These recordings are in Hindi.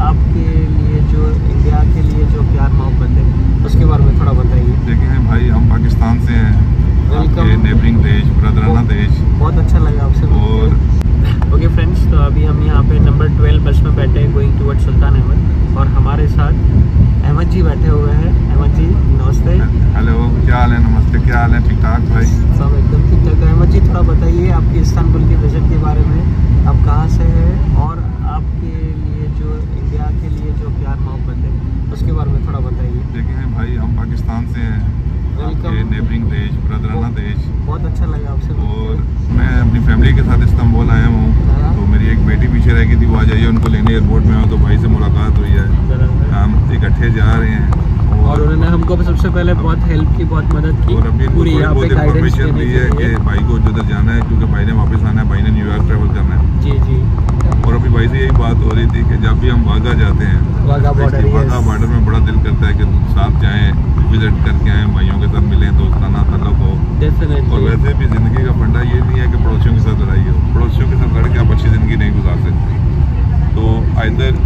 आपके लिए जो इंडिया के लिए जो प्यार मोहब्बत है उसके बारे में थोड़ा बताइए। देखिए भाई, हम पाकिस्तान से हैं, आपके नेबरिंग देश, ब्रदराना देश। बहुत अच्छा लगा आपसे। और ओके फ्रेंड्स, तो अभी हम यहाँ पे नंबर 12 बस में बैठे हैं गोइंग टुवर्ड सुल्तान अहमद, और हमारे साथ अहमद जी बैठे हुए हैं। अहमद जी नमस्ते। हेलो, क्या हाल है? नमस्ते, क्या हाल है? ठीक ठाक भाई, सब एकदम ठीक ठाक। अहमद जी थोड़ा बताइए आपकी इस्तांबुल की विजिट के बारे में, आप कहाँ से हैं और आपके लिए जो इंडिया के लिए जो प्यार मोहब्बत है उसके बारे में थोड़ा बताइए। देखिए भाई, हम पाकिस्तान से हैं, आपके नेबरिंग देश, ब्रदराना देश। बहुत अच्छा लगा आपसे। और मैं अपनी फैमिली के साथ इस्तांबुल आया हूँ। तो मेरी एक बेटी पीछे रह गई थी, वो आ जाइए उनको लेने एयरपोर्ट में। तो भाई से मुलाकात हुई है, हम इकट्ठे जा रहे हैं। और उन्होंने हमको सबसे पहले बहुत हेल्प की, बहुत मदद की, और अभी पूरी यहाँ पे गाइडेंस दी है कि भाई को जिधर जाना है, क्योंकि भाई ने वापस आना है, भाई ने न्यूयॉर्क ट्रैवल करना है। जी जी। और अभी भाई से यही बात हो रही थी कि जब भी हम वाघा जाते हैं, वाघा बॉर्डर में बड़ा दिल करता है कि साथ जाएं, विजिट करके आएँ, भाइयों के साथ मिलें, दोस्ताना ताल्लुक हो। डेफिनेटली। और वैसे भी ज़िंदगी का फंडा ये नहीं है कि पड़ोसियों के साथ लड़ाई हो। पड़ोसियों के साथ लड़ के आप अच्छी ज़िंदगी नहीं गुजार सकते। तो इधर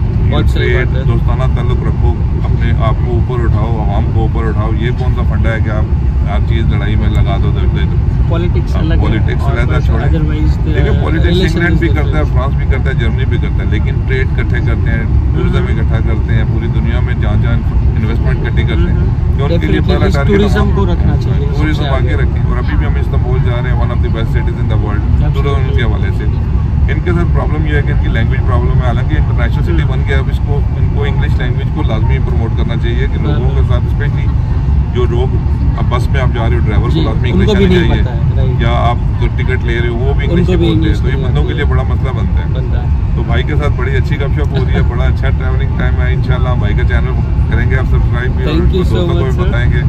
दोस्ताना ताल्लुक रखो, अपने आप को ऊपर उठाओ, आवाम को ऊपर उठाओ। ये कौन सा फंडा है कि आप हर चीज़ लड़ाई में लगा दो। पॉलिटिक्स अलग छोड़े। देखिए, पॉलिटिक्स इंग्लैंड भी करता है, फ्रांस भी करता है, जर्मनी भी करता है, लेकिन ट्रेड इकट्ठे करते हैं, टूरिज्म इकट्ठा करते हैं, पूरी दुनिया में जहाँ जहाँ इन्वेस्टमेंट इकट्ठी करते हैं। तो उनके लिए पहला टारगेट टूरिज्म को रखना चाहिए, टूरिज्म आगे रखें। और अभी भी हम इस्तांबुल जा रहे हैं, one of the best cities in the world, tourism के हवाले से। इनके साथ प्रॉब्लम यह है कि इनकी लैंग्वेज प्रॉब्लम है। हालांकि इंटरनेशनल सिटी बन गया, अब इनको इंग्लिश लैंग्वेज को लाजमी प्रमोट करना चाहिए कि लोगों के साथ, स्पेशली जो लोग अब बस में आप जा रहे हो, ड्राइवर को लाजमी इंग्लिश आनी चाहिए, या आप जो टिकट ले रहे हो वो भी इंग्लिश में बोलते हैं। तो ये बंदों के लिए बड़ा मसला बनता है। तो भाई के साथ बड़ी अच्छी गपशप हो रही है, बड़ा अच्छा ट्रैवलिंग टाइम है। इंशाल्लाह भाई का चैनल करेंगे आप सब्सक्राइब भी, और दोस्तों को भी बताएंगे।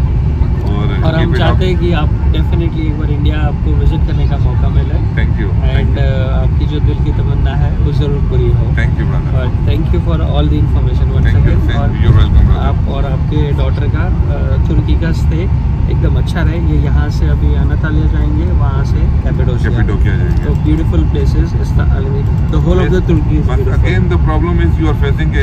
और हम चाहते हैं कि आप डेफिनेटली एक बार इंडिया आपको विजिट करने का मौका मिले। Thank you. एंड आपकी जो दिल की तमन्ना है वो जरूर पूरी हो। Thank you brother. और thank you for all the information once again. और आप और आपके डॉटर का तुर्की का स्टे एकदम अच्छा रहे। ये यहाँ से अभी अनातालिया जाएंगे, वहाँ से कैपेडोसिया जाएंगे। तो beautiful places, the whole of the तुर्की। Again the problem is you are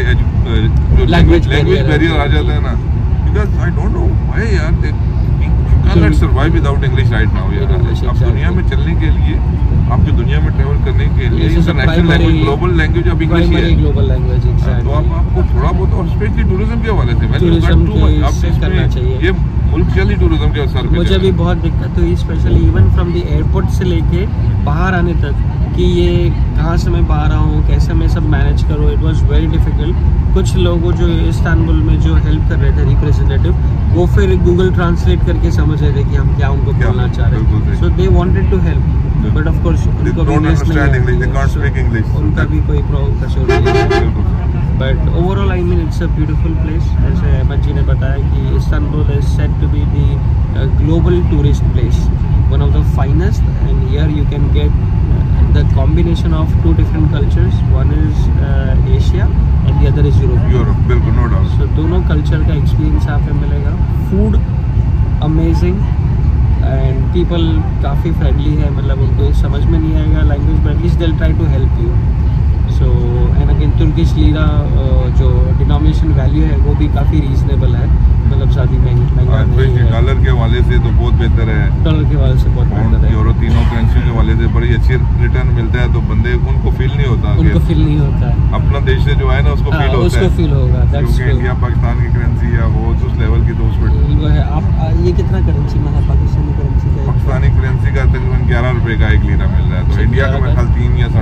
facing language barrier आ जाता है ना, because I don't know why यार cannot survive without English right now यार। अब दुनिया में चलने के लिए, आपकी दुनिया में ट्रैवल करने के लिए इंटरनेशनल लैंग्वेज, ग्लोबल लैंग्वेज अब इंग्लिश है। ग्लोबल लैंग्वेज तो आपको थोड़ा बहुत, और स्पेशली टूरिज्म के हवाले से ये मुल्क चल ही टूरिज्म के असर पे। मुझे भी बहुत दिक्कत हुई, specially even from the airport से लेके बाहर आने तक, कि ये कहाँ से मैं बाहर आऊँ, कैसे मैं सब मैनेज करूँ। It was very difficult. कुछ लोगों जो इस्तांबुल में जो हेल्प कर रहे थे रिप्रेजेंटेटिव, वो फिर गूगल ट्रांसलेट करके समझ रहे थे कि हम क्या उनको बोलना चाह रहे हैं। So they wanted to help, but of course उनको भी इंग्लिश नहीं, उनका भी कोई कसूर नहीं है। But overall I mean it's a beautiful place. जैसे अहमद जी ने बताया कि Istanbul is said to be the global tourist place, one of the finest, and here you can get the combination of two different cultures. One is Asia and the other is Europe. बिल्कुल, no doubt. So दोनों कल्चर का एक्सपीरियंस यहाँ पे मिलेगा। फूड अमेजिंग एंड पीपल काफ़ी फ्रेंडली है, मतलब उनको समझ में नहीं आएगा language, but at least they will try to help you. So and again Turkish lira जो डिनोमिनेशन वैल्यू है वो भी काफ़ी रीजनेबल है, मतलब ज़्यादा महंगा नहीं है। डॉलर के हवाले से तो बहुत बेहतर है, डॉलर के हवाले से बहुत बेहतर है। यूरो, तीनों करेंसी के हवाले से बड़ी अच्छी रिटर्न मिलता है। तो बंदे उनको फील नहीं होता, अपना देश से जो है ना उसको फील होता है, उसको फील होगा। क्योंकि इंडिया पाकिस्तान की करेंसी है वो उस लेवल की, तो उसमें है। आप ये कितना करेंसी में है? पाकिस्तानी करेंसी का, पाकिस्तानी करेंसी का तकरीबन 11 रुपए का 1 लीरा मिल रहा है। तो इंडिया का मेरे ख्याल 3 या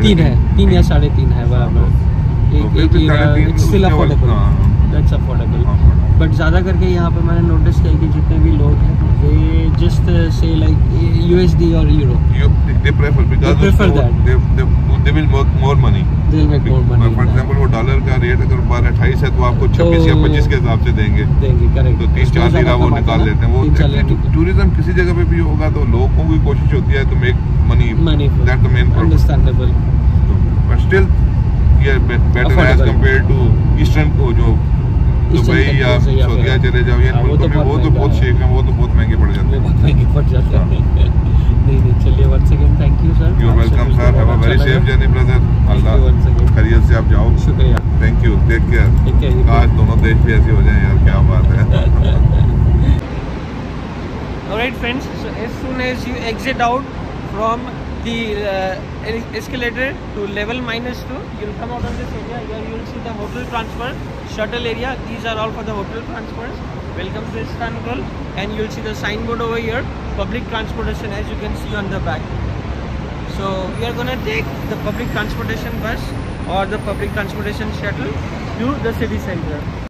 3.5 है बराबर। एक lira it's still affordable, that's affordable. But ज़्यादा करके यहाँ पे मैंने नोटिस किया कि जितने भी लोग हैं they just say like USD or Euro. They prefer because they prefer that. They will make more money. They will make more money. For example, वो डॉलर का रेट अगर 12-28 है तो आपको 26 या 25 के हिसाब से देंगे। करेक्ट। तो 3-4 लीरा वो निकाल लेते हैं। वो टूरिज्म किसी जगह पे भी होगा तो लोगों की कोशिश होती है to make money. That's the main problem. Understandable. But still, yeah, better as compared to Eastern को जो दुबई या सऊदीया चले जाओ, ये मुल्कों में वो तो बहुत शेख है, वो तो बहुत महंगे पड़ जाते हैं। नहीं चलिए, once again thank you sir. You are welcome sir. Have a very safe journey brother. अल्लाह खैरियत से आप जाओ. शुक्रिया. Thank you. Take care. Take care. आज दोनों देश भी ऐसे हो जाएं यार, क्या बात है. Alright friends, so as soon as you exit out from the escalator to level -2, you'll come out of this area. Here you'll see the hotel transfer shuttle area. These are all for the hotel transfers. Welcome to Istanbul, and you'll see the signboard over here, public transportation, as you can see on the back. So we are gonna take the public transportation bus or the public transportation shuttle to the city center.